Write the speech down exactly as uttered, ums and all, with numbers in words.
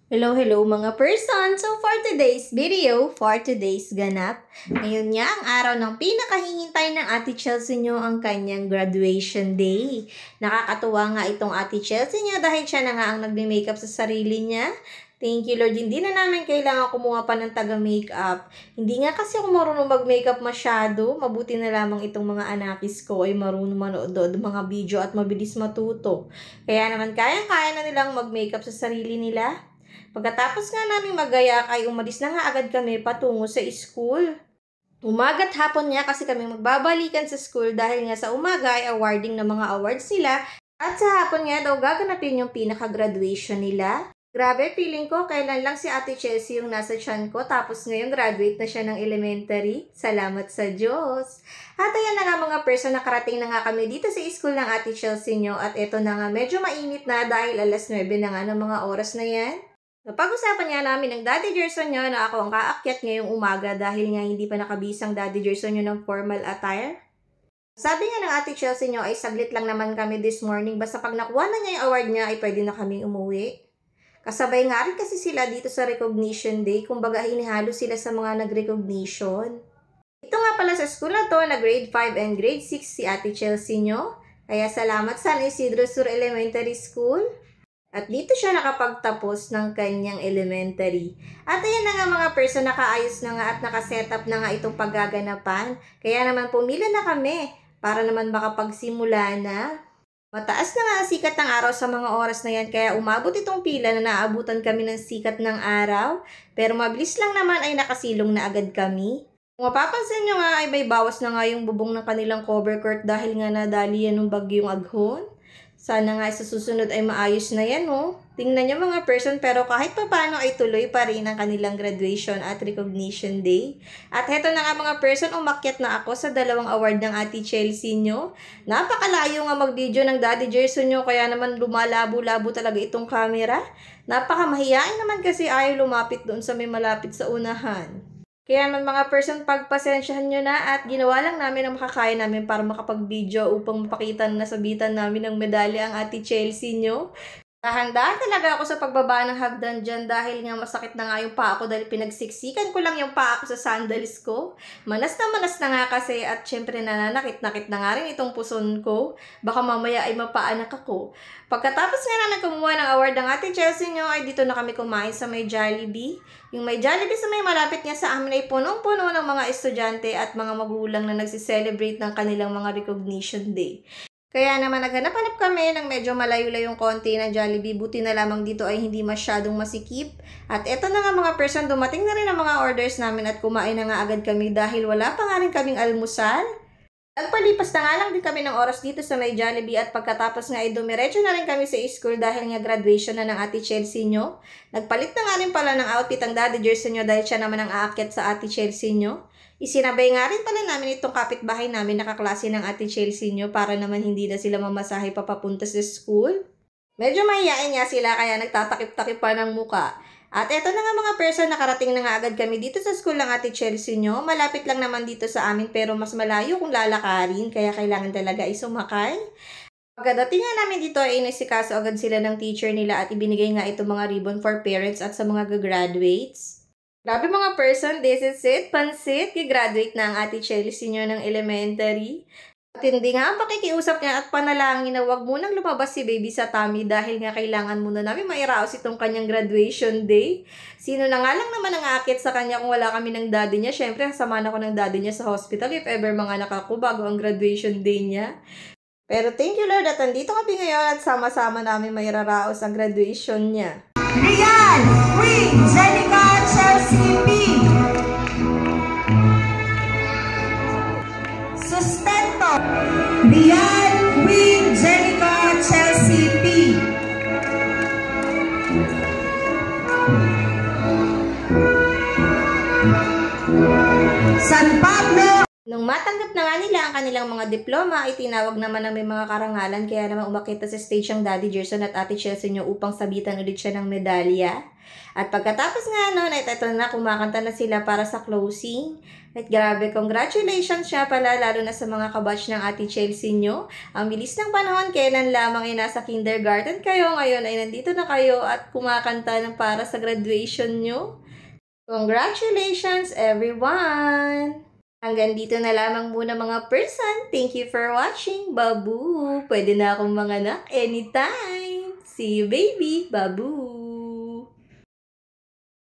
Hello, hello mga person! So for today's video, for today's ganap, ngayon nga ang araw ng pinakahihintay ng Ate Chelsea nyo ang kanyang graduation day. Nakakatuwa nga itong Ate Chelsea niya dahil siya na nga ang nagme-makeup sa sarili niya. Thank you Lord, hindi na namin kailangan kumuha pa ng taga-makeup. Hindi nga kasi ako marunong mag-makeup masyado. Mabuti na lamang itong mga anakis ko ay marunong manood ng mga video at mabilis matuto. Kaya naman kayang-kaya na nilang mag-makeup sa sarili nila. Pagkatapos nga namin magayak ay umalis na nga agad kami patungo sa school. Umaga't hapon nga kasi kami magbabalikan sa school dahil nga sa umaga ay awarding ng mga awards sila at sa hapon nga daw gaganapin yung pinaka-graduation nila. Grabe, feeling ko kailan lang si Ate Chelsea yung nasa tiyan ko tapos ngayon graduate na siya ng elementary. Salamat sa Diyos! At ayan na nga mga person, nakarating na nga kami dito sa school ng Ate Chelsea nyo at eto na nga medyo mainit na dahil alas nuwebe na nga ng mga oras na yan. Napag-usapan nga namin ng Daddy Gerson nyo na ako ang kaakyat ngayong umaga dahil nga hindi pa nakabisang Daddy Gerson nyo ng formal attire. Sabi nga ng Ate Chelsea nyo ay saglit lang naman kami this morning, basta pag nakuha na niya yung award niya ay pwede na kami umuwi. Kasabay nga rin kasi sila dito sa recognition day, kumbaga hinihalo sila sa mga nag-recognition. Ito nga pala sa school na to na grade five and grade six si Ate Chelsea nyo, kaya salamat San Isidro Sur Elementary School. At dito siya nakapagtapos ng kanyang elementary. At ayan na nga mga person, nakaayos na nga at nakasetup na nga itong paggaganapan. Kaya naman pumila na kami para naman makapagsimula na. Mataas na nga ang sikat ng araw sa mga oras na yan kaya umabot itong pila na naabutan kami ng sikat ng araw. Pero mabilis lang naman ay nakasilong na agad kami. Kung mapapansin nyo nga ay may bawas na nga yung bubong ng kanilang cover court dahil nga nadali yan ng bagyong Aghon. Sana nga sa susunod ay maayos na yan, oh. Tingnan nyo mga person, pero kahit pa paano ay tuloy pa rin ang kanilang graduation at recognition day. At heto na nga mga person, umakyat na ako sa dalawang award ng Ate Chelsea nyo. Napakalayo nga mag-video ng Daddy Gerson nyo, kaya naman lumalabo-labo talaga itong camera. Napakamahiyain naman kasi ayaw lumapit doon sa may malapit sa unahan. Kaya naman mga person, pagpasensyahan nyo na at ginawa lang namin ang makakaya namin para makapag-video upang mapakita na nasabitan namin ng medalya ang Ate Chelsea nyo. Dahan-dahan talaga ako sa pagbaba ng hagdan dyan dahil nga masakit na nga yung paa ko dahil pinagsiksikan ko lang yung paa ko sa sandals ko. Manas na manas na nga kasi at syempre nananakit-nakit na nga rin itong puson ko. Baka mamaya ay mapaanak ako. Pagkatapos nga namin kumuha ng award ng Ate Chelsea nyo ay dito na kami kumain sa may Jollibee. Yung may Jollibee sa may malapit nga sa amin ay punong-puno ng mga estudyante at mga magulang na nagsiselebrate ng kanilang mga recognition day. Kaya naman naghanap-hanap kami ng medyo malayo-layong konti ng Jollibee. Buti na lamang dito ay hindi masyadong masikip. At eto na nga mga person, dumating na rin ang mga orders namin at kumain na nga agad kami dahil wala pa nga rin kaming almusal. Nagpalipas na nga lang din kami ng oras dito sa may Jollibee at pagkatapos nga ay dumiretso na rin kami sa school dahil nga graduation na ng Ate Chelsea nyo. Nagpalit na nga rin pala ng outfit ang Daddy Gerson nyo dahil siya naman ang aakyat sa Ate Chelsea nyo. Isinabay nga rin pala namin itong kapitbahay namin na kaklase ng Ate Chelsea nyo para naman hindi na sila mamasahe papapunta sa school. Medyo mahihain nga sila kaya nagtatakip-takip pa ng muka. At eto na nga mga person, nakarating na nga agad kami dito sa school ng Ate Chelsea nyo. Malapit lang naman dito sa amin pero mas malayo kung lalakarin kaya kailangan talaga ay sumakay. Pagdating nga namin dito ay nasikaso agad sila ng teacher nila at ibinigay nga itong mga ribbon for parents at sa mga gagraduates. Grabe mga person, this is it, pansit, gagraduate na ang Ate Chelsea nyo ng elementary. At hindi nga ang pakikiusap niya at panalangin na wag munang lumabas si baby sa tummy dahil nga kailangan muna namin mairaos itong kanyang graduation day. Sino na nga lang naman ang aakit sa kanya kung wala kami ng daddy niya? Siyempre, samahan ako ng daddy niya sa hospital if ever mga anak ako bago ang graduation day niya. Pero thank you Lord at andito kami ngayon at sama-sama namin mairaraos ang graduation niya. Rian Queen Jenica Chelsea P. Sustento Rian Queen Jenica Chelsea P. San Pablo. Nung matanggap na nga nila ang kanilang mga diploma, ay tinawag naman ng may mga karangalan, kaya naman umakita sa stage ang Daddy Gerson at Ate Chelsea nyo upang sabitan ulit siya ng medalya. At pagkatapos nga nun, ay ito na, kumakanta na sila para sa closing. At grabe, congratulations siya pala, lalo na sa mga kabatch ng Ate Chelsea nyo. Ang bilis ng panahon, kailan lamang ay nasa kindergarten kayo, ngayon ay nandito na kayo at kumakanta ng para sa graduation nyo. Congratulations everyone! Hanggang dito na lamang muna mga person. Thank you for watching. Babu! Pwede na akong manganak anytime. See you baby. Babu!